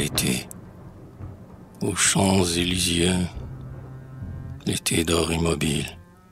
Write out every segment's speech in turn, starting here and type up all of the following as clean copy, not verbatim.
l'été, aux champs élyséens, l'été dort immobile.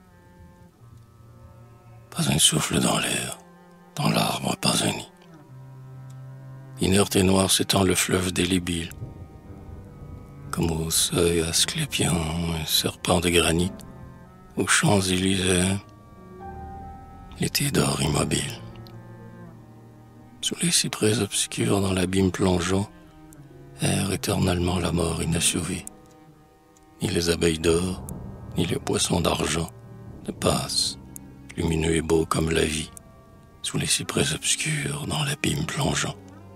Pas un souffle dans l'air, dans l'arbre pas un nid. Inerte et noir s'étend le fleuve délébile, comme au seuil Asclépion, un serpent de granit, aux champs élyséens, l'été dort immobile. Sous les cyprès obscurs, dans l'abîme plongeant, erre éternellement la mort inassouvie. Ni les abeilles d'or, ni les poissons d'argent ne passent, lumineux et beaux comme la vie, sous les cyprès obscurs, dans l'abîme plongeant.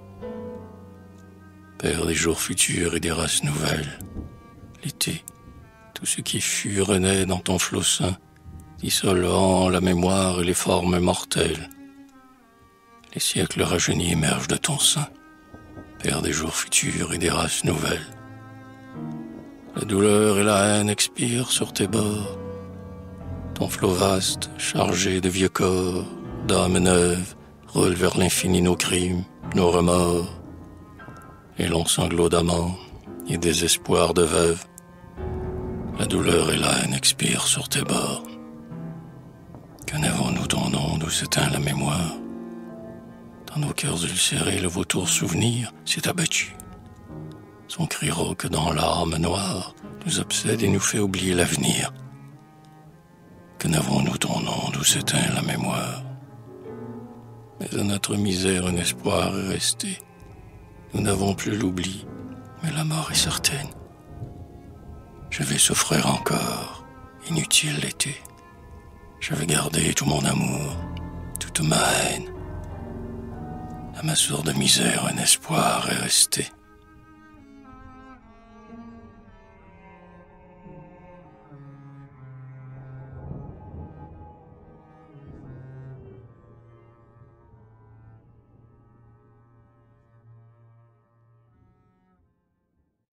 Père des jours futurs et des races nouvelles, l'été, tout ce qui fut renaît dans ton flot saint, dissolvant la mémoire et les formes mortelles. Les siècles rajeunis émergent de ton sein, Père des jours futurs et des races nouvelles. La douleur et la haine expirent sur tes bords, ton flot vaste, chargé de vieux corps, d'âmes neuves, roule vers l'infini nos crimes, nos remords, les longs sanglots d'amants et désespoirs de veuves. La douleur et la haine expirent sur tes bords. Que n'avons-nous ton nom d'où s'éteint la mémoire? Dans nos cœurs ulcérés, le vautour souvenir s'est abattu. Son cri rauque dans l'âme noire nous obsède et nous fait oublier l'avenir. Que n'avons-nous ton nom d'où s'éteint la mémoire? Mais à notre misère, un espoir est resté. Nous n'avons plus l'oubli, mais la mort est certaine. Je vais souffrir encore, inutile l'été. Je vais garder tout mon amour, toute ma haine. À ma sourde misère, un espoir est resté.